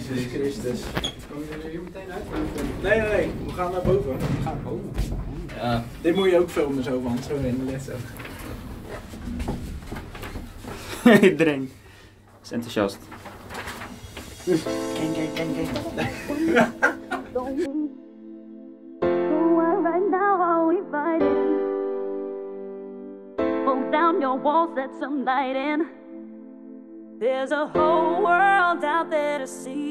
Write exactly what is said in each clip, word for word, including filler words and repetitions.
Jezus Christus. Komen jullie er hier meteen uit? Nee, nee, nee. We gaan naar boven. We gaan boven. Ja. Dit moet je ook filmen zo, want zo in de les ook. Iedereen is enthousiast. Gang, gang, gang, gang. Right now, are we fighting? Pull down your walls, let some light in. There's a whole world out there to see.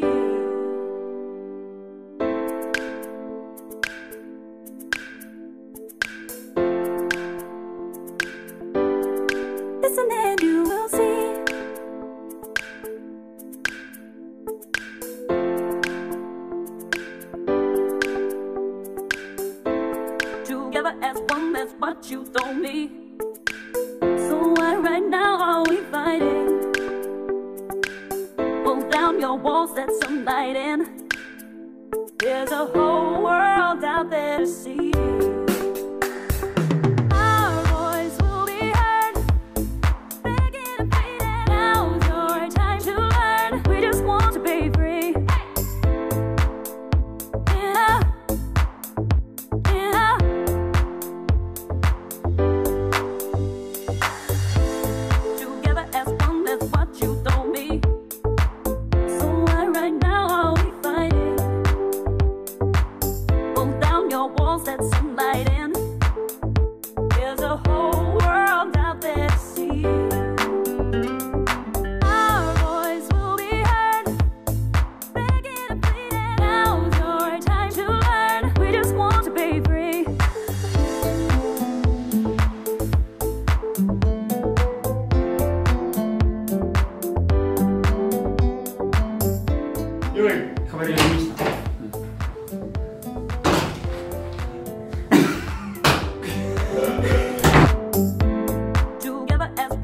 Listen and you will see. Together as one, that's what you told me. So why right now are we fighting? Pull down your walls, let some light in. There's a whole world out there to see. Our voice will be heard, begging and pleading. Now's your time to learn. We just want to be free. Yeah, yeah. Together as one, that's what you told me. So why right now are we fighting? Pull down your walls, let some light in. There's a whole world out there to see. Our voice will be heard, begging and pleading. Now's your time to learn. We just want to be free. Jongen, ik ga bij jullie niet staan. Together as